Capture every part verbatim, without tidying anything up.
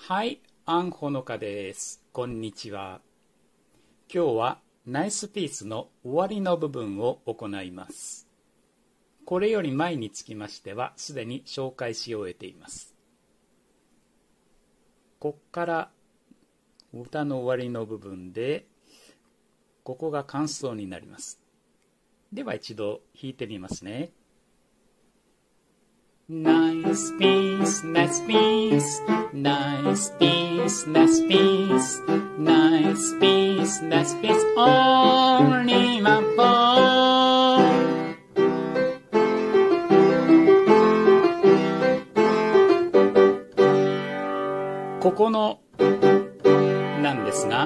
はい、アンほのかです。こんにちは。今日はナイスピースの終わりの部分を行います。これより前につきましては、すでに紹介し終えています。こっから歌の終わりの部分で、ここが感想になります。では一度弾いてみますね。Nice piece, nice piece, nice piece, nice piece, nice piece, nice piece, only one phone. ここのなんですが、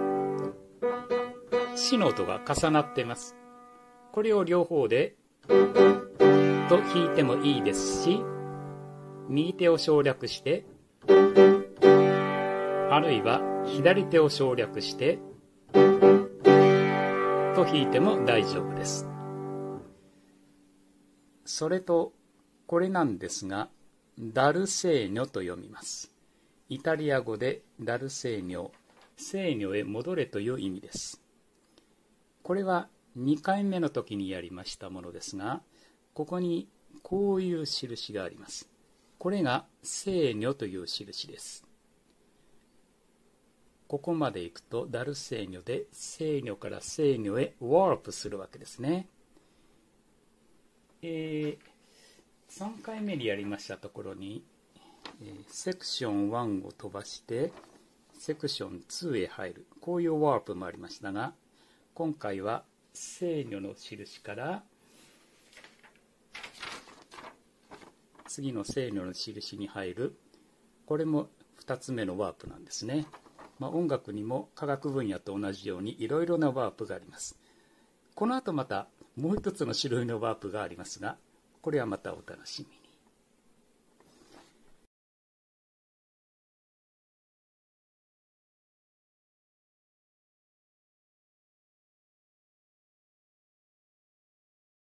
シの音が重なっています。これを両方でと弾いてもいいですし、右手を省略して、あるいは左手を省略してと弾いても大丈夫です。それとこれなんですが、ダルセーニョと読みます。イタリア語でダルセーニョ、セーニョへ戻れという意味です。これはにかいめの時にやりましたものですが、ここにこういう印があります。これがセーニョという印です。ここまで行くとダルセーニョで、セーニョからセーニョへワープするわけですね。えー、さんかいめにやりましたところに、えー、セクションワンを飛ばしてセクションツーへ入る、こういうワープもありましたが、今回はセーニョの印から次のセーニョの印に入る、これもふたつめのワープなんですね。まあ、音楽にも科学分野と同じようにいろいろなワープがあります。この後またもう一つの種類のワープがありますが、これはまたお楽しみに。